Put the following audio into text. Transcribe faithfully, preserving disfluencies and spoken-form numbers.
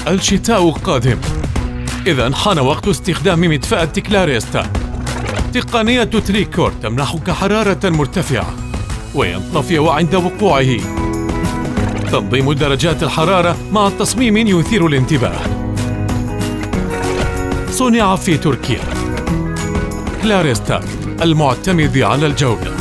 الشتاء قادم، إذا حان وقت استخدام مدفأة كلاريستا. تقنية تريكور تمنحك حرارة مرتفعة وينطفئ عند وقوعه. تنظيم درجات الحرارة مع تصميم يثير الانتباه. صنع في تركيا. كلاريستا، المعتمد على الجودة.